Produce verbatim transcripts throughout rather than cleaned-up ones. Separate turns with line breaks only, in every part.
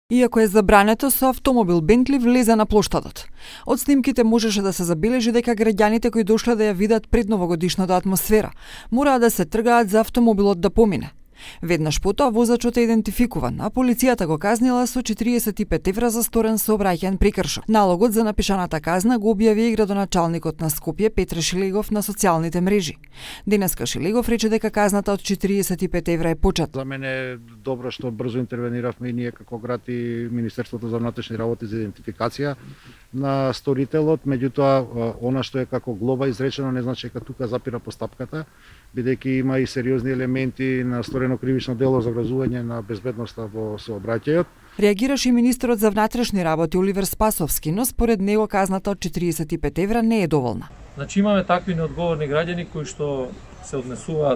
Иако е забрането, со автомобил Бентли влезе на плоштадот. Од снимките можеше да се забележи дека граѓаните кои дошле да ја видат предновогодишната атмосфера, мораа да се тргаат за автомобилот да помине. Веднаш потоа возачот е идентификуван, а полицијата го казнила со четириесет и пет евра за сторен сообраќајен прекршок. Налогот за напишаната казна го објави и градоначалникот на Скопје Петре Шилегов на социјалните мрежи. Денеска Шилегов рече дека казната од четириесет и пет евра е почет.
За мене е добро што брзо интервениравме и ние како град и Министерството за внатрешни работи за идентификација на сторителот, меѓутоа она што е како глоба изречено не значи дека тука запира постапката, бидејќи има и сериозни елементи на сторено кривично дело за вразување на безбедноста во сообраќајот.
Реагираше и министерот за внатрешни работи Оливер Спасовски, но според него казната од четириесет и пет евра не е доволна.
Значи имаме такви неодговорни граѓани кои што се однесуваат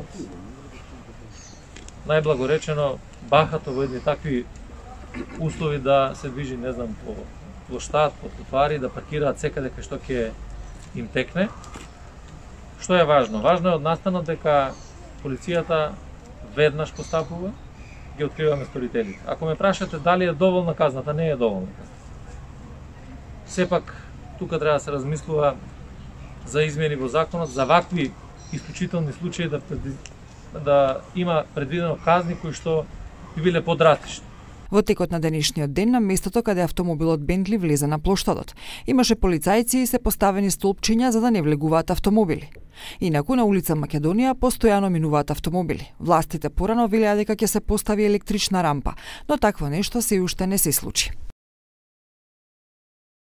најблагоречено бахато во едни такви услови да се движи, не знам, по плоштад, по тротоари, да паркираат секаде кај што ќе им текне. Што е важно? Важно е од настанот дека полицијата веднаш постапува, ги откриваме сторителите. Ако ме прашате дали е доволна казната, не е доволна. Сепак, тука треба да се размислува за измени во законот, за вакви исклучителни случаи да, да има предвидено казни кои што би биле подрастични.
Во текот на денешниот ден, на местото каде автомобилот Бентли влезе на плоштадот, имаше полицајци и се поставени столпчиња за да не влегуваат автомобили. Инаку на улица Македонија постојано минуваат автомобили. Властите порано велеа дека ќе се постави електрична рампа, но такво нешто се уште не се случи.